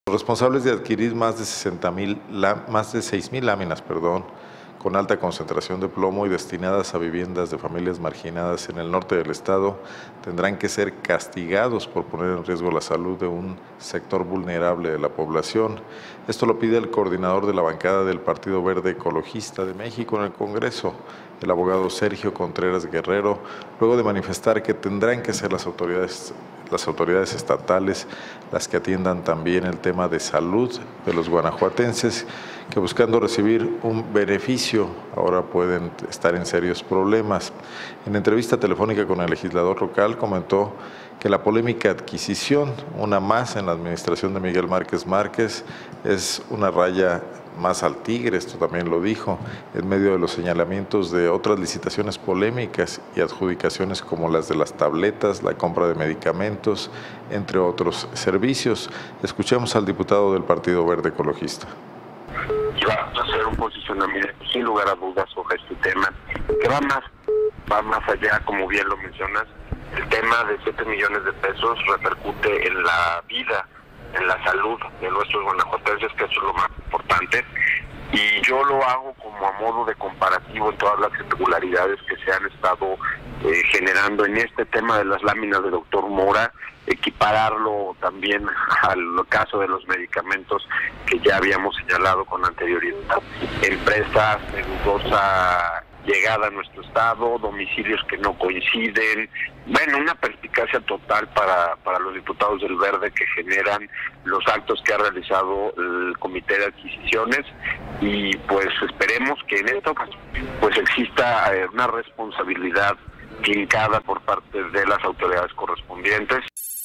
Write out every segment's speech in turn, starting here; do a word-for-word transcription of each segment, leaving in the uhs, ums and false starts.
Responsables de adquirir más de sesenta mil, más de seis mil láminas, perdón, con alta concentración de plomo y destinadas a viviendas de familias marginadas en el norte del estado, tendrán que ser castigados por poner en riesgo la salud de un sector vulnerable de la población. Esto lo pide el coordinador de la bancada del Partido Verde Ecologista de México en el Congreso, el abogado Sergio Contreras Guerrero, luego de manifestar que tendrán que ser las autoridades, las autoridades estatales las que atiendan también el tema de salud de los guanajuatenses, que buscando recibir un beneficio ahora pueden estar en serios problemas. En entrevista telefónica con el legislador local comentó que la polémica adquisición, una más en la administración de Miguel Márquez Márquez, es una raya más al tigre, esto también lo dijo, en medio de los señalamientos de otras licitaciones polémicas y adjudicaciones como las de las tabletas, la compra de medicamentos, entre otros servicios. Escuchemos al diputado del Partido Verde Ecologista. Y vamos a hacer un posicionamiento sin lugar a dudas sobre este tema, que va más, va más allá, como bien lo mencionas. El tema de siete millones de pesos repercute en la vida, en la salud de nuestros guanajuatenses, que eso es lo más importante. Y yo lo hago como a modo de comparativo en todas las irregularidades que se han estado eh, generando en este tema de las láminas de doctor Mora, equipararlo también al caso de los medicamentos que ya habíamos señalado con anterioridad, empresas de dudosa llegada a nuestro estado, domicilios que no coinciden, bueno, una perspicacia total para, para los diputados del Verde que generan los actos que ha realizado el Comité de Adquisiciones, y pues esperemos que en esto pues exista eh, una responsabilidad fincada por parte de las autoridades correspondientes.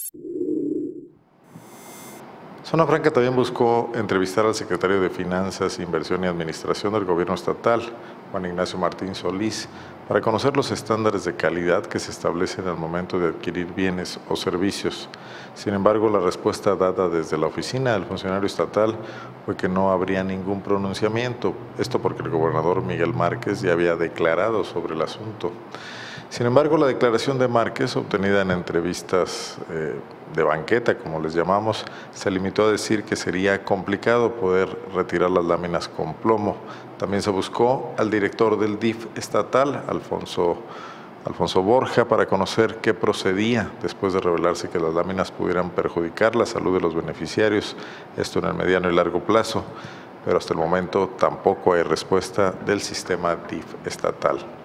Zona Franca también buscó entrevistar al secretario de Finanzas, Inversión y Administración del Gobierno Estatal, Juan Ignacio Martín Solís, para conocer los estándares de calidad que se establecen al momento de adquirir bienes o servicios. Sin embargo, la respuesta dada desde la oficina del funcionario estatal fue que no habría ningún pronunciamiento, esto porque el gobernador Miguel Márquez ya había declarado sobre el asunto. Sin embargo, la declaración de Márquez, obtenida en entrevistas eh, de banqueta, como les llamamos, se limitó a decir que sería complicado poder retirar las láminas con plomo. También se buscó al director del D I F estatal, Alfonso, Alfonso Borja, para conocer qué procedía después de revelarse que las láminas pudieran perjudicar la salud de los beneficiarios, esto en el mediano y largo plazo, pero hasta el momento tampoco hay respuesta del sistema D I F estatal.